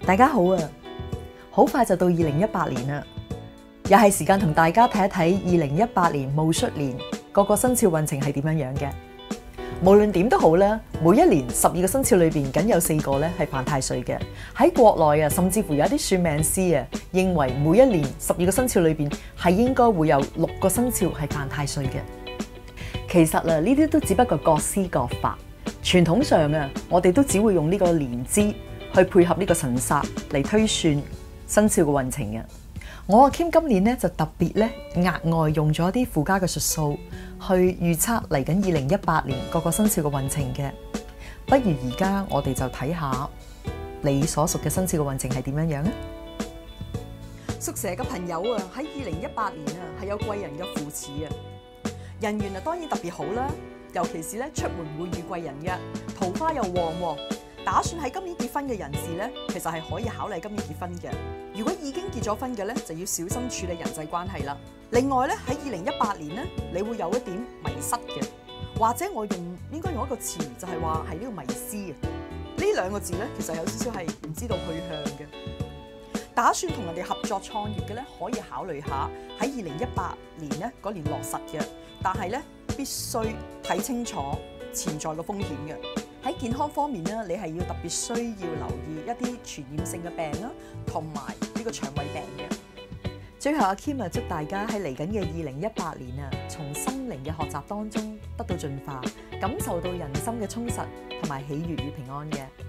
大家好啊！好快就到2018年啦，又係時間同大家睇一睇2018年戊戌年各個生肖運程係點樣樣嘅。無論點都好啦，每一年12個生肖裏邊，僅有4個咧係犯太歲嘅。喺國內啊，甚至乎有一啲算命師啊，認為每一年12個生肖裏邊係應該會有6個生肖係犯太歲嘅。其實啊，呢啲都只不過各施各法。傳統上啊，我哋都只會用呢個年支去配合呢個神煞嚟推算生肖嘅運程嘅。我阿 Kim 今年咧就特別咧額外用咗啲附加嘅術數去預測嚟緊2018年各個生肖嘅運程嘅。不如而家我哋就睇下你所屬嘅生肖嘅運程係點樣樣咧？屬蛇嘅朋友啊，喺2018年啊係有貴人嘅扶持啊，人緣啊當然特別好啦，尤其是咧出門會遇貴人嘅，桃花又旺喎。打算喺今年結婚嘅人士咧，其實係可以考慮今年結婚嘅。如果已經結咗婚嘅咧，就要小心處理人際關係啦。另外咧，喺2018年咧，你會有一點迷失嘅，或者我應該用一個詞，就係話係呢個迷思啊。呢2個字咧，其實有少少係唔知道去向嘅。打算同人哋合作創業嘅咧，可以考慮下喺2018年咧嗰年落實嘅，但係咧必須睇清楚潛在嘅風險嘅。喺健康方面咧，你係要特別需要留意一啲傳染性嘅病啦，同埋呢個腸胃病嘅。最後阿 Kim 啊，祝大家喺嚟緊嘅2018年啊，從心靈嘅學習當中得到進化，感受到人生嘅充實同埋喜悅與平安嘅。